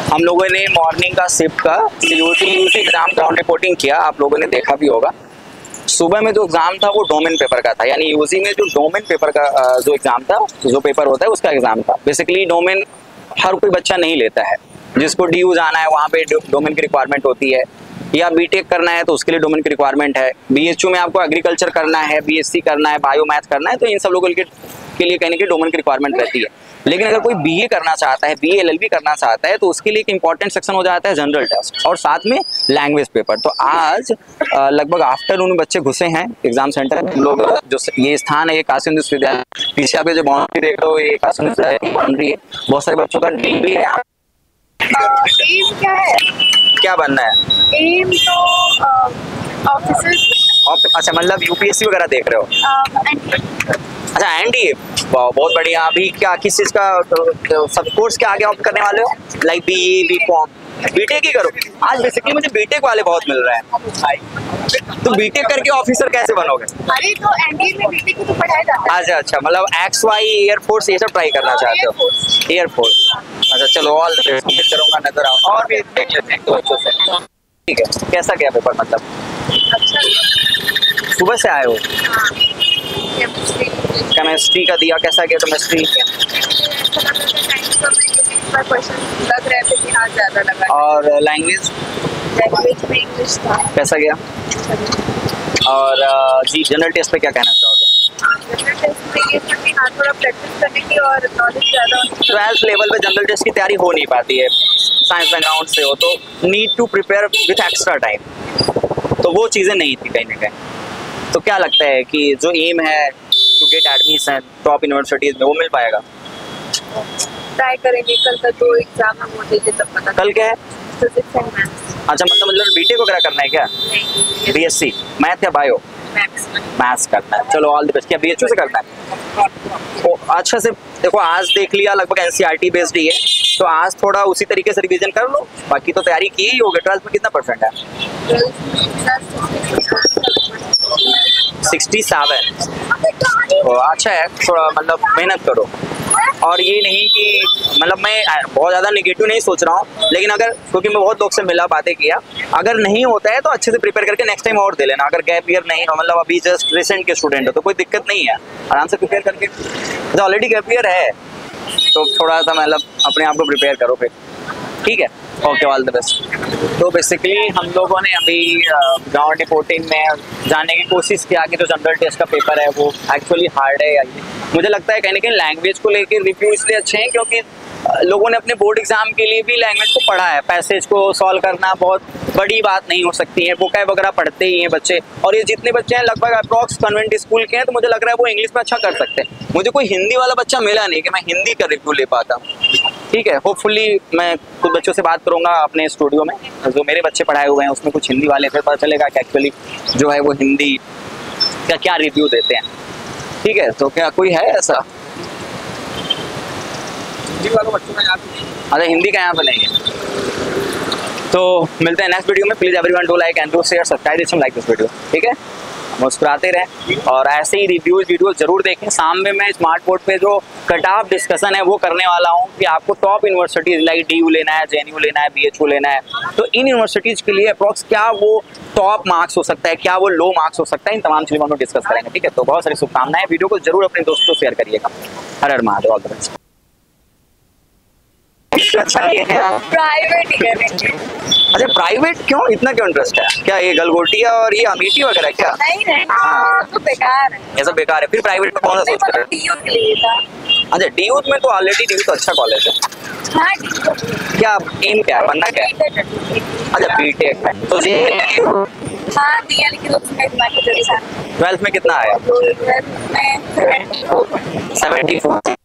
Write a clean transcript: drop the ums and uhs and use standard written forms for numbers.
हम लोगों ने मॉर्निंग का शिफ्ट का यूसी एग्जाम ग्राउंड रिपोर्टिंग किया, आप लोगों ने देखा भी होगा। सुबह में जो एग्जाम था वो डोमेन पेपर का था, यानी यूजी में जो डोमेन पेपर का जो एग्जाम था, जो पेपर होता है उसका एग्जाम था। बेसिकली डोमेन हर कोई बच्चा नहीं लेता है, जिसको डीयू जाना है वहाँ पे डोमेन की रिक्वायरमेंट होती है, या बीटेक करना है तो उसके लिए डोमेन की रिक्वायरमेंट है, बीएचयू में आपको एग्रीकल्चर करना है, बीएससी करना है, बायो मैथ करना है, तो इन सब लोगों के लिए कहीं ना कहीं डोमेन की रिक्वायरमेंट रहती है। लेकिन अगर कोई बीए करना चाहता है, बीए एलएलबी करना चाहता है, तो उसके लिए एक इंपॉर्टेंट सेक्शन हो जाता है जनरल टेस्ट और साथ में लैंग्वेज पेपर। तो आज लगभग आफ्टरनून में बच्चे घुसे हैं एग्जाम सेंटर में। हम लोग जो ये स्थान है ये काशी विश्वविद्यालय, पीछे आप जो बाउंड्री देख रहे हो ये काशी विश्वविद्यालय की बाउंड्री है। बहुत सारे बच्चों का ड्रीम भी है। एम क्या है? क्या बनना है? एम तो ऑफिसर। अच्छा, मतलब यूपीएससी वगैरह देख रहे हो? अच्छा, एनडीए, बहुत बढ़िया। अभी क्या किस चीज का सब कोर्स क्या आगे ऑप्ट करने वाले हो? लाइक बीई, बीकॉम, बीटेक ही करो? आज बेसिकली मुझे बीटेक वाले बहुत मिल रहे हैं। तो बीटेक करके ऑफिसर कैसे बनोगे? अरे तो एनडीए में बीटेक को तो पढ़ाया जाता है। अच्छा, मतलब XY एयरफोर्स ये सब ट्राई करना चाहते हो? एयरफोर्स। अच्छा चलो, ऑल द बेस्ट। उम्मीद करूंगा नजर आओ और भी देख लेते हैं तो अच्छे से। ठीक है, कैसा गया पेपर? मतलब अच्छा, सुबह से आए हो? केमिस्ट्री केमिस्ट्री का दिया, कैसा गया केमिस्ट्री? लग रहा है कि आज ज्यादा लगा। और लैंग्वेज? लैंग्वेज में इंग्लिश था। कैसा गया? और जी जनरल टेस्ट पे क्या कहना चाहोगे? जनरल टेस्ट में ये था कि हाँ थोड़ा प्रैक्टिस करने की और नॉलेज ज़्यादा होनी चाहिए। 12th लेवल पे जनरल टेस्ट की तैयारी हो नहीं पाती है, साइंस बैकग्राउंड से हो तो need to prepare with extra time, तो वो चीज़ें नहीं थी कहीं ना कहीं। तो क्या लगता है कि जो एम है to get admission top universities में, वो मिल पाएगा? ट्राई करेंगे। कल का तो एग्जाम हम देंगे तब पता। कल क्या है? Physics and maths. अच्छा, मतलब बीटेक वगैरह करना है क्या? नहीं, बीएससी मैथ या बायो? मैथ्स करना है। चलो ऑल द बेस्ट। क्या बीएचयू से करना है? तो अच्छा से देखो, आज देख लिया लगभग एनसीईआरटी बेस्ड ही है, तो आज थोड़ा उसी तरीके से रिवीजन कर लो, बाकी तो तैयारी की ही होगी। 12th में कितना परसेंट है? 67। तो अच्छा है, थोड़ा मतलब मेहनत करो। और ये नहीं कि मतलब मैं बहुत ज़्यादा निगेटिव नहीं सोच रहा हूँ, लेकिन अगर, क्योंकि मैं बहुत लोग से मिला, बातें किया, अगर नहीं होता है तो अच्छे से प्रिपेयर करके नेक्स्ट टाइम और दे लेना। अगर गैप ईयर नहीं, मतलब अभी जस्ट रिसेंट के स्टूडेंट हो तो कोई दिक्कत नहीं है, आराम से प्रिपेयर करके। तो ऑलरेडी गैप ईयर है तो थोड़ा सा मतलब अपने आप को प्रिपेयर करो फिर। ठीक है, ओके, ऑल द बेस्ट। तो बेसिकली हम लोगों ने अभी ग्राउंड रिपोर्टिंग में जानने की कोशिश किया कि जो जनरल टेस्ट का पेपर है वो एक्चुअली हार्ड है या नहीं। मुझे लगता है कहीं ना कहीं लैंग्वेज को लेकर रिव्यू इसलिए अच्छे हैं क्योंकि लोगों ने अपने बोर्ड एग्जाम के लिए भी लैंग्वेज को पढ़ा है। पैसेज को सॉल्व करना बहुत बड़ी बात नहीं हो सकती है, वोकैब वगैरह पढ़ते ही हैं बच्चे, और ये जितने बच्चे हैं लगभग अप्रॉक्स कन्वेंट स्कूल के हैं, तो मुझे लग रहा है वो इंग्लिश में अच्छा कर सकते हैं। मुझे कोई हिंदी वाला बच्चा मिला नहीं कि मैं हिंदी का रिव्यू ले पाता हूँ। ठीक है, होपफुली मैं कुछ बच्चों से बात करूंगा अपने स्टूडियो में, जो मेरे बच्चे पढ़ाए हुए हैं उसमें कुछ हिंदी वाले, फिर पता चलेगा कि एक्चुअली जो है वो हिंदी का क्या रिव्यू देते हैं। ठीक है, तो क्या कोई है ऐसा? अरे हिंदी का यहाँ पे नहीं है। तो मिलते हैं नेक्स्ट वीडियो में। Please everyone do like and do share subscribe like this video. ठीक है, मुस्कुराते रहें और ऐसे ही रिव्यूज वीडियो जरूर देखें। शाम में मैं स्मार्ट बोर्ड पे जो कट ऑफ डिस्कशन है वो करने वाला हूँ कि आपको टॉप यूनिवर्सिटीज लाइक डीयू लेना है, जेएनयू लेना है, बीएचयू लेना है, तो इन यूनिवर्सिटीज के लिए अप्रॉक्स क्या वो टॉप मार्क्स हो सकता है, क्या वो लो मार्क्स हो सकता है, इन तमाम चीज़ों को डिस्कस करेंगे। ठीक है, तो बहुत सारी शुभकामनाएं। वीडियो को जरूर अपने दोस्तों को शेयर करिएगा। हर हर Mahadev, all the best. Private ही करेंगे। अच्छा, प्राइवेट क्यों? इतना क्यों इंटरेस्ट है? क्या ये गलगोटिया और ये अमेठी वगैरह क्या? नहीं, तो बेकार है। ये सब बेकार है। फिर प्राइवेट में कौन सा सोच रहे हैं? डीयू के लिए था। अच्छा, डीयू में तो ऑलरेडी डीयू तो अच्छा कॉलेज है। हाँ, क्या एम क्या है, बनना क्या है? अच्छा, बीटेक है तो ये हाँ दिया, लेकिन उसमें इतना कुछ अच्छा। 12th में कितना आया? 12th में 74। 74।